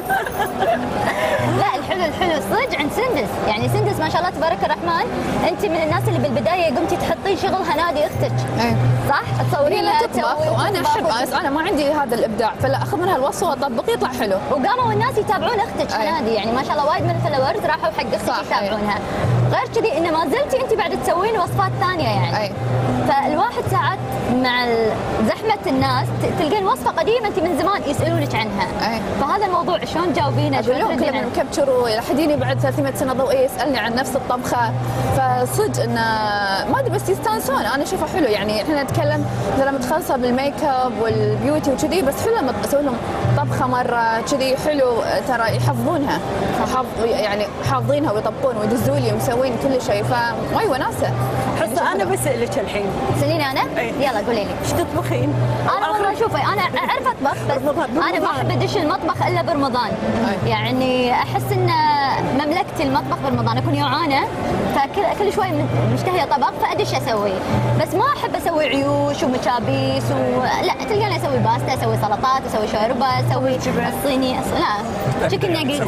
لا الحلو الحلو صدق عند سندس، يعني سندس ما شاء الله تبارك الرحمن انت من الناس اللي بالبدايه قمتي تحطين شغلها نادي اختك صح؟ تصورين لها تطبخ وانا احب بس انا ما عندي هذا الابداع فلا اخذ منها الوصفه واطبق يطلع حلو. وقاموا الناس يتابعون اختك هنادي يعني ما شاء الله وايد من الفلورز راحوا حق اختك يتابعونها. غير كذي انه ما زلتي انت بعد تسوين وصفات ثانيه يعني. أي. فالواحد ساعات مع زحمه الناس تلقين وصفه قديمه انت من زمان يسالونك عنها. أي. فهذا الموضوع شلون تجاوبينه؟ اقول لهم كلنا مكبتشر ويحديني بعد ثلاثمية سنه ضوئيه يسالني عن نفس الطبخه. فصدق انه ما ادري بس يستانسون انا اشوفه حلو يعني احنا نتكلم مثلا متخصصه بالميك اب والبيوتي وكذي بس حلو لما اسوي لهم طبخه مره كذي حلو ترى يحفظونها حافظ يعني حافظينها ويطبقون ويدزوا لي مسوين كل شيء فواي وناسه. حصه انا بسالك الحين سليني انا؟ أي. يلا قولي لي ايش تطبخين؟ انا والله شوفي انا اعرف اطبخ بس انا ما احب ادش المطبخ الا برمضان. أي. يعني احس ان مملكتي المطبخ برمضان اكون جوعانه فكل كل شوي مشتهيه طبخ فادش اسوي بس ما احب اسوي عيوش ومشابيس و... لا تلقاني اسوي باستا اسوي سلطات اسوي شوربه اسوي الصيني أس... لا تشيكن ناجتس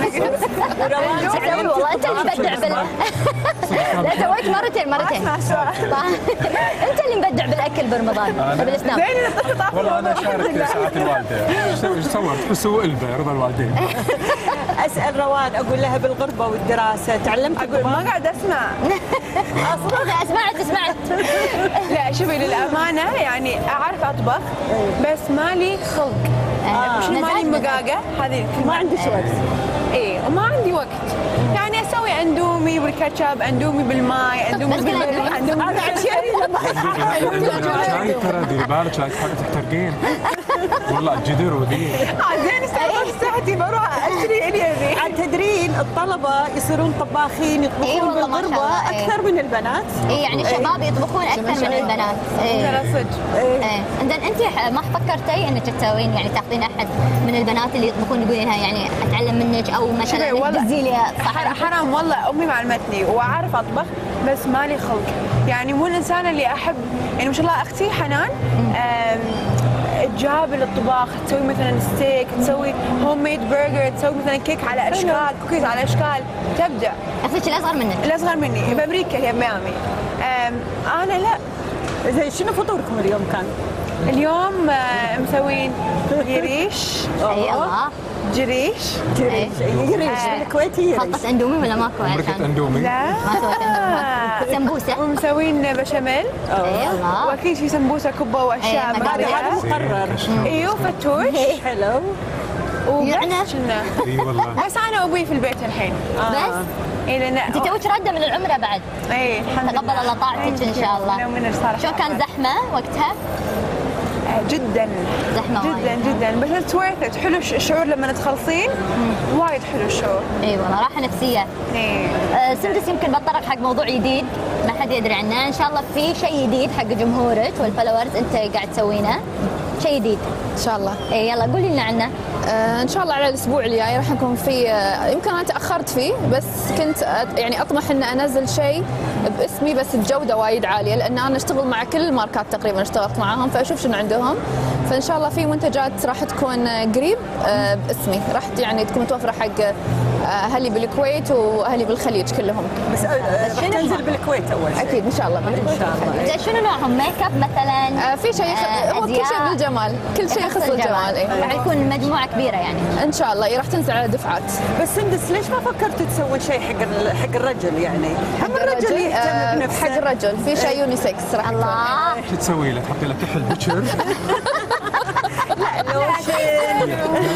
اسوي والله انت اللي مبدع بال لا سويت مرتين مرتين انت اللي مبدع بالاكل برمضان بالاسنان. والله انا شارك ساعات الوالده ايش صورت حسوا قلبه رضا الوالدين. اسال روان اقول لها بالغربه والدراسه تعلمت اقول ما قاعد اسمع اصلا سمعت سمعت لا شوفي للامانه يعني اعرف اطبخ بس مالي خلق مش مالي مقاقه هذه ما عندك وقت. ايه وما عندي وقت يعني اسوي اندومي بالكاتشب اندومي بالماي اندومي بالملح اندومي هذا عشان شاي ترى ديري بالك لا تحترقين والله جدير ودي زين استغرب ساعتي بروح اشتري الي ذي. عاد تدرين الطلبه يصيرون طباخين يطبخون بالغربه اكثر من البنات. اي يعني شباب يطبخون اكثر من البنات. ترى صدق. ايه عندن انت ما فكرتي انك تسوين يعني تاخذين احد من البنات اللي يطبخون يقولين لها يعني اتعلم منك او مثلا تدزي لي حرام والله امي معلمتني واعرف اطبخ بس مالي خلق يعني مو الانسان اللي احب يعني ما شاء الله اختي حنان تجاب للطباخ تسوي مثلا ستيك تسوي هوم ميد برجر تسوي مثلا كيك على اشكال كوكيز على اشكال تبدع. اختك الاصغر منك؟ الاصغر مني بامريكا هي بميامي. انا لا. زين شنو فطوركم اليوم كان؟ اليوم مسوين قريش. اي الله جريش جريش جريش بالكويتي جريش. خلطة اندومي ولا ماكو مرقة اندومي؟ لا ما سويت اندومي. سمبوسة ومسوين بشاميل. اي الله. واكيد في سمبوسة كبة واشياء هذا مقرر. ايوه فتوش حلو وبس كنا اي والله بس انا وابوي في البيت الحين. بس اي لان انت توك رده من العمره بعد. اي الحمد لله تقبل الله طاعتك ان شاء الله. شلون كان زحمه وقتها؟ جدا زحمه جدا جدا بس اتس ورث حلو الشعور لما تخلصين وايد حلو الشعور. اي والله راحه نفسيه. اي أه سندس يمكن بتطرق حق موضوع جديد ما حد يدري عنه ان شاء الله في شيء جديد حق جمهورك والفلورز انت قاعد تسوينه شيء جديد ان شاء الله. اي يلا قولي لنا عنه. آه ان شاء الله على الاسبوع الجاي راح يكون في آه يمكن انا تاخرت فيه بس كنت يعني اطمح ان انزل شيء باسمي بس بجوده وايد عاليه لان انا اشتغل مع كل الماركات تقريبا اشتغلت معاهم فاشوف شنو عندهم فان شاء الله في منتجات راح تكون قريب آه باسمي راح يعني تكون متوفره حق اهلي بالكويت واهلي بالخليج كلهم. بس راح تنزل بالكويت اول شيء. اكيد ان شاء الله بالكويت. ان شاء الله. زين شنو نوعهم؟ ميك اب مثلا؟ آه في شيء يخ... هو كل شيء بالجمال، كل شيء يخص الجمال. اي راح يكون مجموعه كبيره يعني ان شاء الله. راح تنزل على دفعات. بس سندس ليش ما فكرتوا تسوون شيء حق ال- حق الرجل يعني؟ هم الرجل يهتم آه بنفسه. حق الرجل في شيء يونيسكس راح يكون. الله. شو تسوي له؟ تحطي له كحل بشر؟ لوشن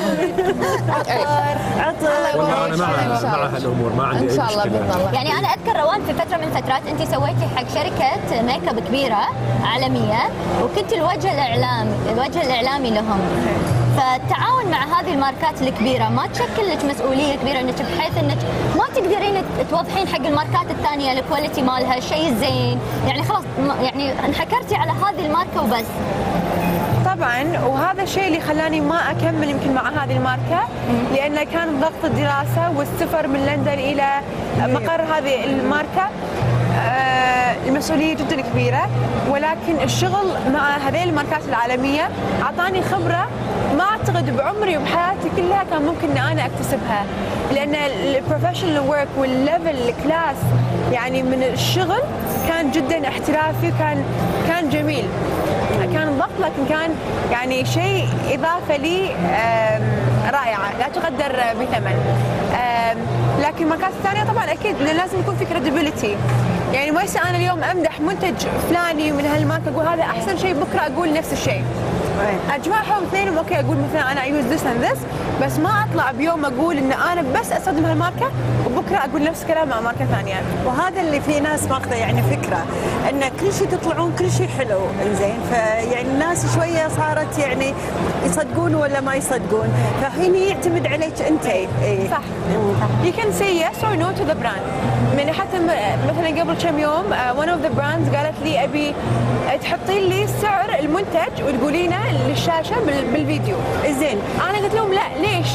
عطر والله انا مع إن شاء مع الله. هالامور ما عندي ان اي شاء الله باذن مشكله. الله. يعني انا اذكر روان في فتره من الفترات انت سويتي حق شركه ميك اب كبيره عالميه وكنت الوجه الاعلامي الوجه الاعلامي لهم. فالتعاون مع هذه الماركات الكبيره ما تشكل لك مسؤوليه كبيره انك بحيث انك ما تقدرين توضحين حق الماركات الثانيه الكواليتي مالها الشيء الزين، يعني خلاص يعني انحكرتي على هذه الماركه وبس. طبعا وهذا الشيء اللي خلاني ما اكمل يمكن مع هذه الماركه، لانه كان ضغط الدراسه والسفر من لندن الى مقر هذه الماركه. آه، المسؤوليه جدا كبيره، ولكن الشغل مع هذه الماركات العالميه اعطاني خبره ما اعتقد بعمري وبحياتي كلها كان ممكن ان انا اكتسبها، لان البروفيشنال ورك والليفل الكلاس يعني من الشغل كان جدا احترافي، كان كان جميل، كان ضغط لكن كان يعني شيء اضافه لي آم، رائعه لا تقدر بثمن. آم، لكن الماركات الثانيه طبعا اكيد لازم يكون في كريديبيليتي، يعني ما يصير انا اليوم امدح منتج فلاني من هالماركه اقول هذا احسن شيء بكره اقول نفس الشيء. اجمعهم اثنينهم اوكي اقول مثلا انا يوز ذس اند ذس، بس ما اطلع بيوم اقول ان انا بس استخدم هالماركه وبكره اقول نفس الكلام مع ماركه ثانيه. وهذا اللي في ناس ماخذه يعني فكره ان كل شيء تطلعون كل شيء حلو انزين، فيعني الناس شويه صارت يعني يصدقون ولا ما يصدقون، فهنا يعتمد عليك انت. إيه. صح. You can say yes or no to the brand. من حتى م- مثلا قبل كم يوم uh, one of the brands قالت لي ابي تحطين لي سعر المنتج وتقولينه للشاشه بال- بالفيديو. زين انا قلت لهم لا ليش؟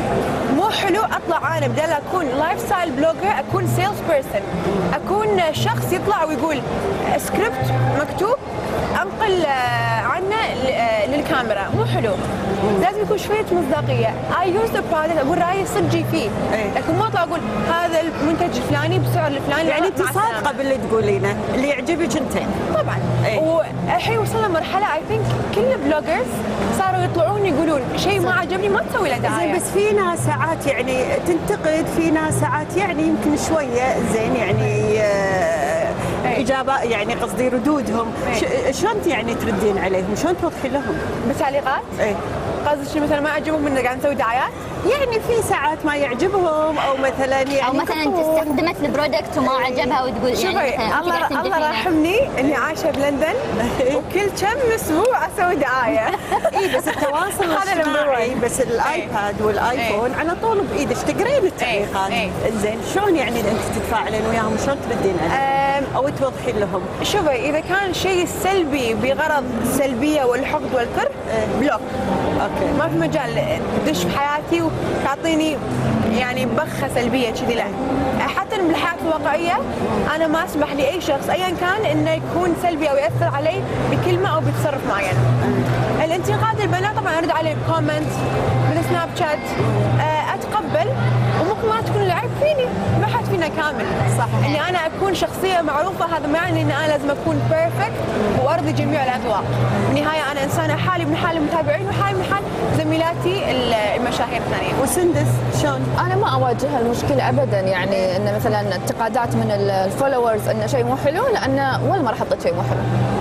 مو حلو اطلع انا بدل اكون لايف ستايل بلوجر اكون سيلز بيرسون، اكون شخص يطلع ويقول سكريبت مكتوب انقل آه، عنه ل- آه، للكاميرا، مو حلو. لازم يكون شويه مصداقيه. اي يوز ذا برودكت اقول رايي صدقي فيه، إيه. لكن ما اطلع اقول هذا المنتج الفلاني بسعر الفلاني. يعني مع انت السلامة. صادقه باللي تقولينه، اللي يعجبك انت. طبعا. إيه. والحين وصلنا مرحله اي ثينك كل البلوجرز صاروا يطلعون يقولون شيء ما عجبني ما تسوي له دعايه. زين بس في ناس ساعات يعني تنتقد، في ناس ساعات يعني يمكن شويه زين يعني آه، إيه. اجابه يعني قصدي ردودهم إيه. ش- شلون يعني تردين عليهم؟ شلون توضحين لهم؟ بتعليقات؟ ايه قصدك شنو مثلا ما عجبهم ان قاعد نسوي دعايات؟ يعني في ساعات ما يعجبهم او مثلا يعني او مثلا يقطعون. استخدمت البرودكت وما عجبها وتقول يعني شوفي مثلاً أنت قاعدة الله الله تمدحينه. راحمني اني عايشه بلندن وكل كم اسبوع اسوي دعايه. اي بس التواصل هذا number الاجتماعي one. بس الايباد والايفون على طول بايدك تقرين التعليقات. إيه. زين شلون يعني انت تتفاعلين وياهم؟ شلون تردين عليهم؟ أم، او توضحين لهم؟ شوفي اذا كان شيء سلبي بغرض السلبيه والحقد والكره بلوك، اوكي ما في مجال تدش في حياتي وتعطيني يعني بخه سلبيه كذي، لا. حتى بالحياه الواقعيه انا ما اسمح لاي شخص ايا كان انه يكون سلبي او ياثر علي بكلمه او بتصرف معين. الانتقاد البناء طبعا ارد عليه بكومنت بالسناب شات، آه، اتقبل، وممكن ما تكون العيب فيني، ما حد فينا كامل. صح. اني انا اكون شخصيه معروفه هذا ما يعني ان انا لازم اكون بيرفكت وارضي جميع الاذواق. بالنهايه انا انسانه حالي من حال المتابعين وحالي من حال زميلاتي المشاهير الثانيين. وسندس شلون؟ انا ما اواجه المشكله ابدا، يعني ان مثلا انتقادات من الفولورز انه شيء مو حلو، لان ولا مره حطيت شيء مو حلو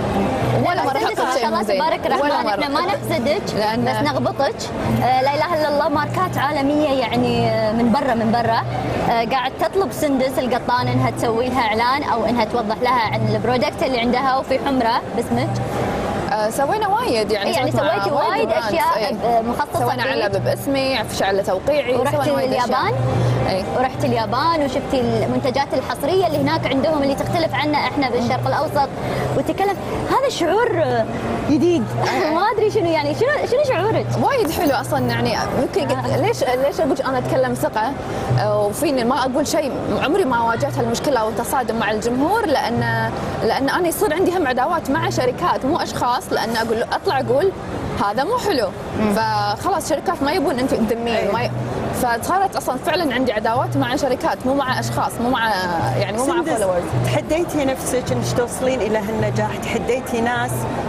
ولا مره سندس حطيت ما شيء شاء مو الله زين تبارك ولا الرحمن، احنا ما مرة. نحسدك لأن- بس نغبطك. آه، لا اله الا الله ماركات عالميه يعني آه، من برا من برا آه، قاعد تطلب سندس القطان انها تسوي لها اعلان او انها توضح لها عن البرودكت اللي عندها وفي حمره باسمك. آه، سوينا وايد يعني يعني سويت مع سويتي وايد براندز، اشياء إيه. ب- مخصصه سوينا فيك. علب باسمي، شعله توقيعي، ورحتي سوينا وايد أشياء. اليابان؟ اي ورحت اليابان وشفتي المنتجات الحصريه اللي هناك عندهم اللي تختلف عنا احنا بالشرق الاوسط وتكلم. هذا شعور آه، جديد. ما ادري شنو يعني شنو شنو شعورك؟ وايد حلو اصلا، يعني يمكن قلت- ليش ليش اقول انا اتكلم ثقه آه، وفيني ما اقول شيء، عمري ما واجهت هالمشكله او التصادم مع الجمهور، لان لان انا يصير عندي هم عداوات مع شركات مو اشخاص، لان اقول اطلع اقول هذا مو حلو، فخلاص شركات ما يبون انت تدمين ما ي... فصارت اصلا فعلا عندي عداوات مع شركات مو مع اشخاص، مو مع يعني مو مع سندس، فولورز. تحديتي نفسك انك توصلين الى هالنجاح؟ تحديتي ناس؟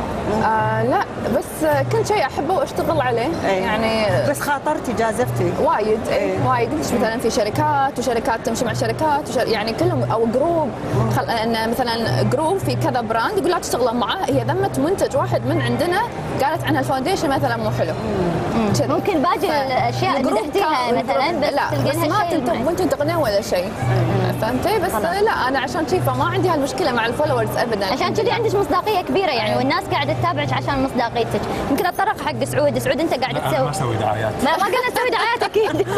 آه لا، بس كل شيء احبه واشتغل عليه. أي. يعني بس خاطرتي جازفتي وايد أي. اي وايد. مش مثلا في شركات وشركات تمشي مع شركات وشر... يعني كلهم او جروب خل... ان مثلا جروب في كذا براند يقول لا تشتغلون معاه، هي ذمت منتج واحد من عندنا قالت عنها الفاونديشن مثلا مو حلو. كذي. ممكن باقي الاشياء اللي الجروب مدحتيها كان- مثلا بس لا بس تلقين ما هالشيء تنتج المهم. مو تنتقدين ولا شيء. فهمتي؟ بس خلاص. لا انا عشان شي فما عندي هالمشكله مع الفولورز ابدا. عشان كذي عندك مصداقيه كبيره يعني، والناس قاعده تتابعك عشان مصداقيتك. يمكن اتطرق حق سعود، سعود انت قاعد انا ما تسوي اسوي دعايات. ما ما قلنا تسوي دعايات اكيد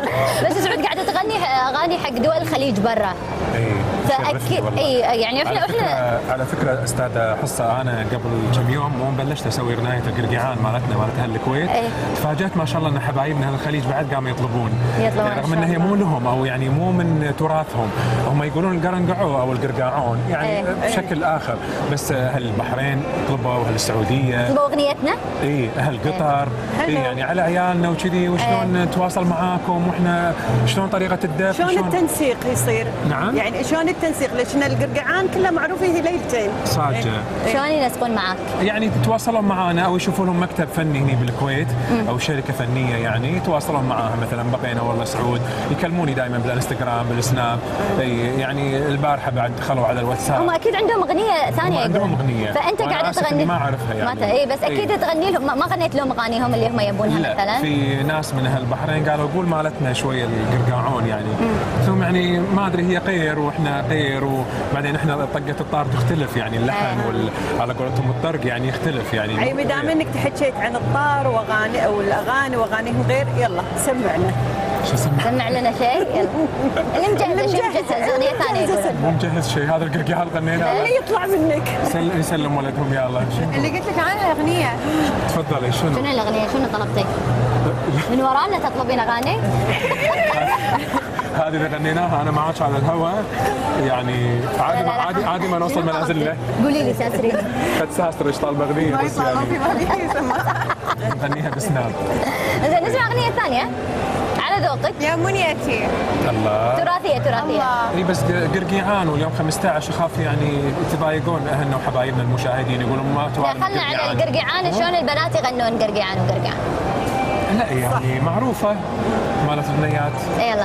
بس سعود قاعده تغني اغاني حق دول الخليج برا، اي فاكيد اي يعني احنا على فكره احنا على فكره استاذه حصه، انا قبل كم يوم مو بلشت اسوي رنايه القرقيعان مالتنا مالت اهل الكويت. إيه. تفاجات ما شاء الله ان حبايبنا اهل الخليج بعد قاموا يطلبون، يطلبون يعني إن رغم شاء ان هي الله. مو لهم او يعني مو من تراثهم، هم يقولون القرنقعو او القرقاعون يعني إيه. بشكل اخر، بس اهل البحرين طلبوا، اهل السعوديه، تبغى اغنيتنا؟ اي اهل قطر، اي يعني على عيالنا وكذي، وشلون نتواصل معاكم واحنا شلون طريقه الدف، شلون التنسيق يصير؟ نعم. يعني شلون التنسيق؟ ليش ان القرقعان كلها معروفه هي ليلتين صاجه شلون ينسقون معاك؟ يعني تتواصلون معنا او يشوفوا لهم مكتب فني هنا بالكويت او شركه فنيه يعني يتواصلون معاها، مثلا بقينا والله سعود يكلموني دائما بالانستغرام بالسناب. اي يعني البارحه بعد دخلوا على الواتساب. هم اكيد عندهم اغنيه ثانيه هم عندهم يقولون. أغنية. فانت وأنا قاعده آسف إني تغني ما أعرفها يعني. ما اي بس اكيد إيه. تغني لهم، ما ما غنيت لهم اغانيهم اللي هم يبونها لا مثلا. في ناس من اهل البحرين قالوا قول مالتنا شويه القرقاعون يعني، قلت لهم يعني ما ادري هي قير واحنا قير، وبعدين احنا طقه الطار تختلف يعني اللحن آه. وال على قولتهم الطرق يعني يختلف يعني. اي ما دام انك تحكيت عن الطار واغاني او الاغاني واغانيهم غير، يلا سمعنا. شو اسمه؟ سمع لنا شيء يلا. اللي مجهز شو مجهز اغنيه ثانيه يقولون. مو مجهز شيء، هذا القرقاع غنيناه. اللي يطلع منك سل- يسلم ولدهم يلا. شنو؟ اللي قلت لك عنها اغنيه. تفضلي شنو؟ شنو الاغنيه؟ شنو طلبتي؟ من ورانا تطلبين اغاني؟ هذه اللي غنيناها انا معاك على الهواء يعني عادي لا، لا، لا. عادي عادي ما نوصل شنو منازلنا. طلبتي؟ قولي لي ساسرين. قد ساسترش طالبه اغنيه بس يعني نغنيها بسناب. زين نسمع اغنيه ثانيه على ذوقك. يا منيتي. الله. تراثيه تراثيه. الله. اي بس قرقيعان واليوم خمسة عشر اخاف يعني تضايقون اهلنا وحبايبنا المشاهدين يقولون ما لا توارد خلنا على القرقعان، شلون البنات يغنون قرقعان وقرقعان. لا يعني معروفه مالت البنيات. يلا.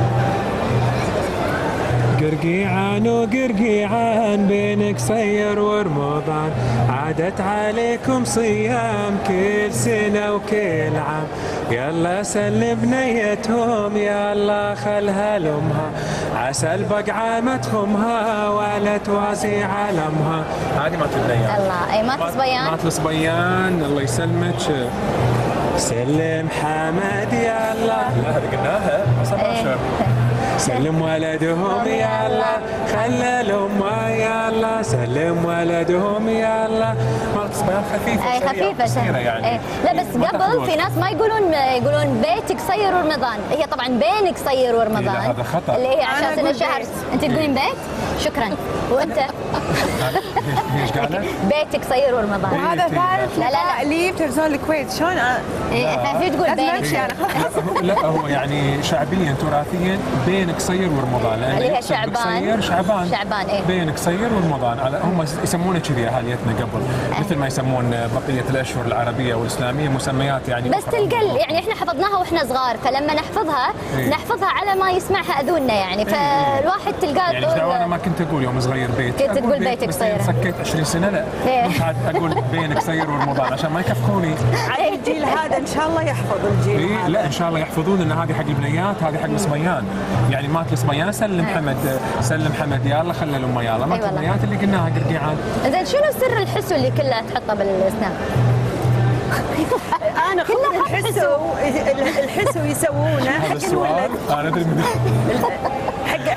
قرقيعان وقرقيعان بينك سير ورمضان، عادت عليكم صيام كل سنة وكل عام، يلا سل بنيتهم يلا خلها لامها، عسى البقعة ما تخمها ولا تواسي علمها. هذه مات البنيات. الله اي مات صبيان. مات الصبيان الله يسلمك. سلم حمد يلا. لا هذه قلناها إيه. سلم ولدهم يلا خلى الأمة يلا سلم ولدهم يلا. مالت صبيان خفيفة اي خفيفه قصيرة يعني. إيه. لا بس ما قبل تاخذ في وقت. ناس ما يقولون يقولون بيتك صير ورمضان، هي طبعا بينك صير ورمضان. إيه، لا، هذا خطأ. اللي هي أنا عشان سنة أقول الشهر. بيت. انت تقولين بيت؟ شكرا. وانت ليش ليش قالت؟ بيتك صير ورمضان. وهذا بيتي. ثالث لا، لا، لا. لقاء لي بتلفزيون الكويت. شلون أنا؟ إيه، في تقول لازم بينك أمشي أنا خلاص. لا هو يعني شعبيا تراثيا بين قصير ورمضان، لأن اللي هي يقصد شعبان. بقصير شعبان شعبان، إيه. بين قصير ورمضان، على هم يسمونه كذي اهاليتنا قبل، مثل ما يسمون بقيه الاشهر العربيه والاسلاميه مسميات يعني. بس أخرى. تلقى يعني احنا حفظناها واحنا صغار، فلما نحفظها إيه. نحفظها على ما يسمعها اذوننا يعني، فالواحد تلقاه يعني ايش دعوة انا ما كنت اقول يوم صغير بيت، كنت أقول تقول بيت، بيتك بس صيرة. سكيت عشرين سنه لا إيه. مش عاد اقول بين قصير ورمضان عشان ما يكفخوني. عاد الجيل هذا ان شاء الله يحفظ الجيل إيه هذا. لا ان شاء الله يحفظون ان هذه حق البنيات، هذه حق الصبيان، يعني مات الصبيان سلم حمد سلم حمد يلا خلى الامه يلا، مات أي والله. البنيات اللي قلناها قرقيعان. زين شنو سر الحسو اللي كله تحطه بالسناب؟ انا خبر الحسو الحسو يسوونه هذا حق السؤال الولد، انا ادري من حق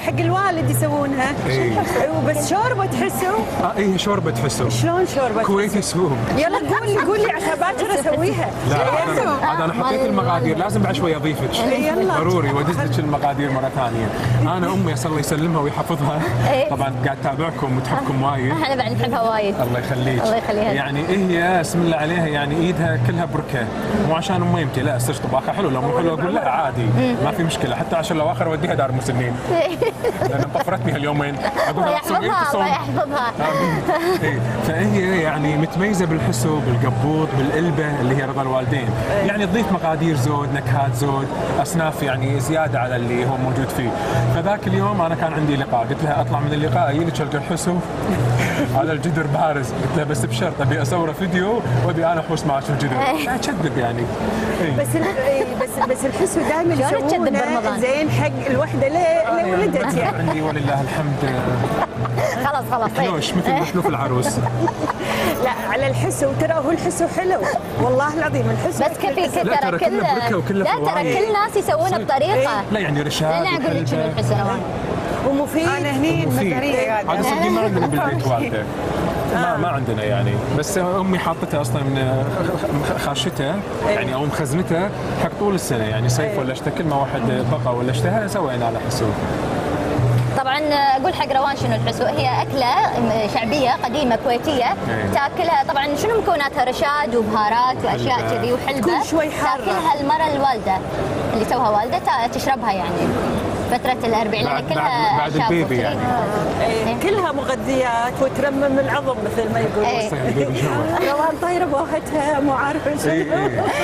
حق الوالد يسوونها. إيه. بس شوربه تحسوا؟ اه ايه شوربه تحسه شلون شوربه؟ كويتي سوق. يلا قول لي قول لي عشان باكر اسويها. لا عاد- عاد انا حطيت المقادير، لازم بعد شوي اضيفك يلا. ضروري وادز لك المقادير مره ثانيه. انا امي اسال الله يسلمها ويحفظها، إيه. طبعا قاعد اتابعكم وتحبكم وايد. احنا بعد نحبها وايد. الله يخليك. الله يخليها. يعني إيه هي اسم الله عليها، يعني ايدها كلها بركه، مو عشان ام يمتي لا صرت طباخه حلو، لو مو حلو اقول لا عادي ما في مشكله، حتى عشان لو اخر اوديها دار مسنين لان طفرتني هاليومين اقول الله لها تصوم يحفظها تصوم. الله يحفظها. إيه. فهي يعني متميزه بالحسو بالقبوط بالقلبه اللي هي رضا الوالدين، يعني تضيف مقادير زود نكهات زود اصناف يعني زياده على اللي هو موجود فيه. فذاك اليوم انا كان عندي لقاء، قلت لها اطلع من اللقاء اجي لك القى الحسو على الجدر بارز، قلت لها بس بشرط ابي اصوره فيديو وابي انا احوس معك الجدر. لا تشذب يعني. إيه. بس ال- إيه، بس بس الحسو دائما شلون تشذب يسوونه برمضان؟ زين حق الوحده اللي اللي ولدت يعني. عندي ولله الحمد خلاص خلاص حلوش مثل محلوف العروس. لا على الحسو ترى هو الحسو حلو والله العظيم الحسو. بس كفي لا، ترى ترى كله بركة كل وكله لا ترى فوايد. كل الناس يسوونه بطريقه. لا يعني رشاد لا اقول لك شنو وحلبة. الحسن روان. ومفيد. انا هني مفيد. المزاريه هذا قاعده. صدقني ما عندنا بالبيت والده، ما ما عندنا يعني، بس امي حاطتها اصلا من خاشتها يعني او مخزنتها حق طول السنه، يعني صيف ولا شتاء كل ما واحد بقى ولا اشتهى سوينا على حسب. طبعا اقول حق روان شنو الحسو، هي اكله شعبيه قديمه كويتيه تاكلها. طبعا شنو مكوناتها؟ رشاد وبهارات واشياء حلبة. كذي وحلبه. تكون شوي حارة. تاكلها المره الوالده اللي توها والده تا- تشربها يعني فتره الاربعين لان بعد كلها بعد, بعد أعشاب البيبي وكذي. يعني. إيه، كلها مغذيات وترمم العظم مثل ما يقولون. إيه. البيبي جوا. روان طايره بوهتها مو عارفه شنو. إيه،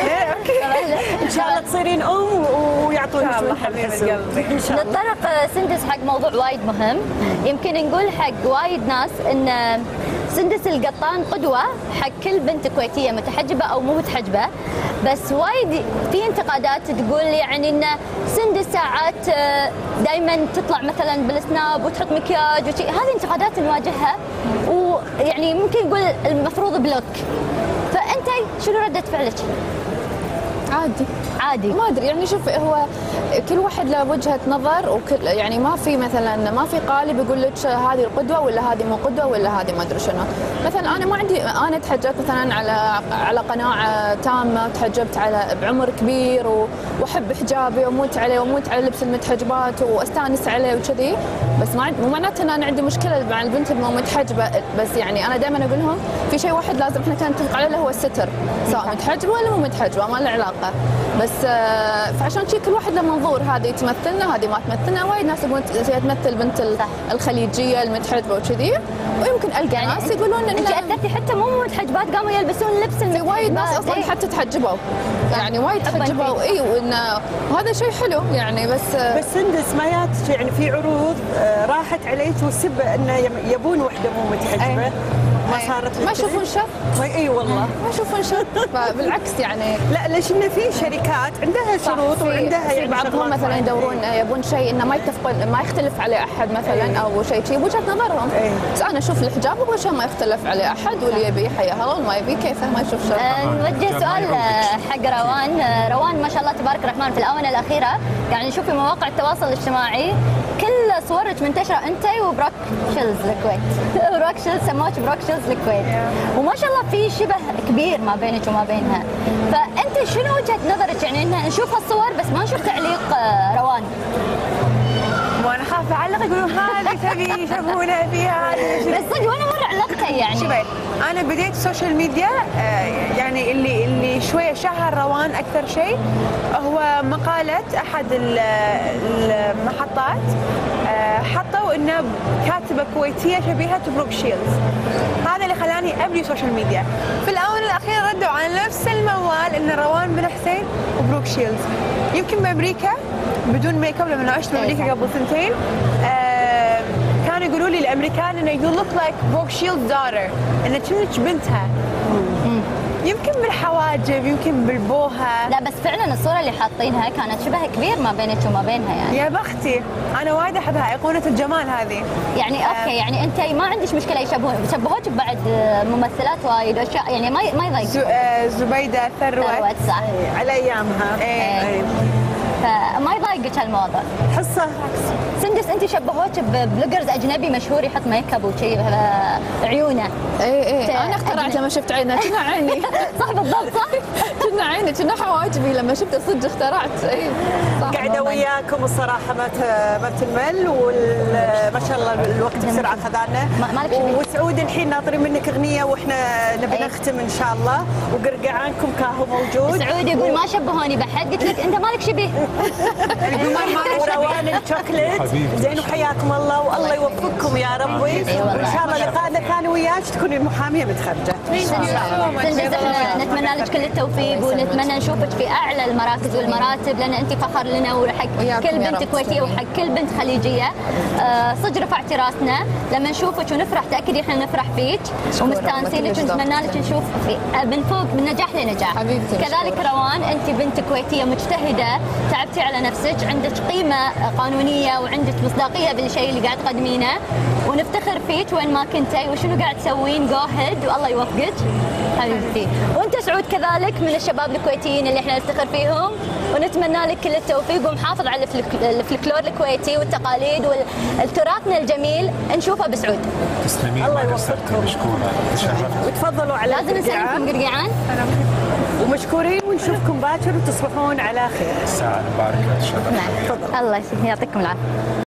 إيه. ان شاء الله تصيرين ام ويعطونك إن شاء الله من حبيبة الحسو. قلبي. ان شاء الله. نتطرق سندس حق موضوع وايد مهم. يمكن نقول حق وايد ناس ان سندس القطان قدوه حق كل بنت كويتيه متحجبه او مو متحجبه، بس وايد في انتقادات تقول يعني ان سندس ساعات دائما تطلع مثلا بالسناب وتحط مكياج وشي. هذه انتقادات نواجهها ويعني ممكن نقول المفروض بلوك. فانت شنو رده فعلك؟ عادي عادي. ما ادري يعني شوف هو كل واحد له وجهه نظر، وكل يعني ما في مثلا ما في قالب يقول لك هذه القدوه ولا هذه مو قدوه ولا هذه ما ادري شنو. مثلا انا ما عندي، انا تحجبت مثلا على على قناعه تامه، تحجبت على بعمر كبير و- واحب حجابي واموت عليه واموت على لبس المتحجبات واستانس عليه وكذي. بس ما عند- مو معناته ان انا عندي مشكله مع البنت المو متحجبه، بس يعني انا دائما اقول لهم في شيء واحد لازم احنا كان نتفق عليه اللي هو الستر، سواء متحجبه ولا مو متحجبه ما له علاقه. بس آه، فعشان شي كل واحد له منظور، هذه تمثلنا هذه ما تمثلنا. وايد ناس يقولون هي تمثل بنت ال- الخليجيه المتحجبه وكذي، ويمكن القى يعني ناس يقولون ان انت اثرتي حتى مو متحجبات قاموا يلبسون لبس في المتحجبات. وايد ناس اصلا إيه. حتى تحجبوا، يعني وايد أباً تحجبوا فيه. اي، وانه وهذا شيء حلو يعني. بس آه، بس سندس ما يات يعني في عروض آه، راحت عليك والسبه انه يم- يبون وحده مو متحجبه. أي. ما أي. صارت ما لك يشوفون كذي؟ شر، ما- اي والله. ما يشوفون شر. فبالعكس يعني لا ليش انه في شركات عندها شروط في- وعندها في يعني بعضهم شغلات مثلا معينة. يدورون يبون شيء انه ما يتفقون ما يختلف عليه احد مثلا او شيء شيء بوجهه نظرهم. إيه. بس انا اشوف الحجاب هو شيء ما يختلف عليه احد، واللي يبي حياه الله واللي ما يبي كيفه ما يشوف شر. آه، نوجه سؤال آه، حق روان. آه، روان ما شاء الله تبارك الرحمن في الاونه الاخيره قاعد نشوف في مواقع التواصل الاجتماعي كل صورك منتشره انت وبروك شيلز الكويت. بروك شيلز سموك بروك شيلز الكويت، وما شاء الله في شبه كبير ما بينك وما بينها. فانت شنو وجهه نظرك يعني ان نشوف هالصور بس ما نشوف تعليق آه، روان؟ وانا خاف اعلق يقولون هذه تبي يشوفونها فيها هذه. بس صدق وانا مره علقتها يعني. شوفي انا بديت السوشيال ميديا آه، يعني اللي اللي شويه شهر روان اكثر شيء هو مقاله احد ال- المحطات، آه، حطوا انه كاتبه كويتيه شبيهه بروك شيلز. هذا اللي خلاني ابدي سوشيال ميديا. في الاونه الاخيره ردوا على نفس الموال ان روان بن حسين وبروك شيلز. يمكن بامريكا بدون ميك اب لما عشت بامريكا قبل سنتين آه، كانوا يقولوا لي الامريكان انه يو لوك لايك بروك شيلز دارر، انه كأنك بنتها. يمكن بالحواجب يمكن بالبوهه. لا بس فعلا الصوره اللي حاطينها كانت شبه كبير ما بينك وما بينها يعني. يا بختي انا وايد احبها، ايقونه الجمال هذه. يعني اوكي يعني انت ما عندك مشكله يشبهون يشبهوك ببعد ممثلات وايد واشياء يعني ما ما يضايق. ز- آه، زبيده ثروت. ثروت صح. على ايامها. إيه. إيه. فما يضايقك هالموضوع. حصه سندس انت شبهوك ببلوجرز اجنبي مشهور يحط ميك اب وشي عيونه. اي اي انا اخترعت لما شفت عينه كنا عيني. صح بالضبط صح. كنا عيني كنا حواجبي لما شفته صدق اخترعت. اي صح. قاعده وياكم الصراحه ما ما بتنمل وما شاء الله الوقت بسرعه خذانا. مالك شبيه. وسعود الحين ناطرين منك اغنيه واحنا نبي نختم ان شاء الله وقرقعانكم كاهو موجود. سعود يقول ما شبهوني بحد قلت لك انت مالك شبيه. وروان الشوكليت زين وحياكم الله والله يوفقكم يا ربي وان شاء الله لقاءنا ثاني وياك تكون المحاميه متخرجه. سندس احنا نتمنى لك كل التوفيق ونتمنى نشوفك في اعلى المراكز والمراتب لان انت فخر لنا وحق كل بنت كويتيه وحق كل بنت خليجيه. آه صدق رفعتي راسنا لما نشوفك ونفرح تاكدي احنا نفرح فيك ومستانسين لك ونتمنى لك نشوف من فوق من نجاح لنجاح. كذلك روان انت بنت كويتيه مجتهده تعبتي على نفسك عندك قيمه قانونيه وعندك مصداقيه بالشيء اللي قاعد تقدمينه ونفتخر فيك وين ما كنتي وشنو قاعد تسوين جو هيد والله يوفقك حبيبتي. وانت سعود كذلك من الشباب الكويتيين اللي احنا نفتخر فيهم ونتمنى لك كل التوفيق ومحافظ على الفلكلور الكويتي والتقاليد والتراثنا الجميل نشوفه بسعود. تسلمين الله ما يوفقكم. قصرتي مشكوره تشرفت. وتفضلوا على لازم نسلمكم قرقعان ومشكورين ونشوفكم باكر وتصبحون على خير. الساعه المباركه تشرفت. الله يعطيكم العافيه.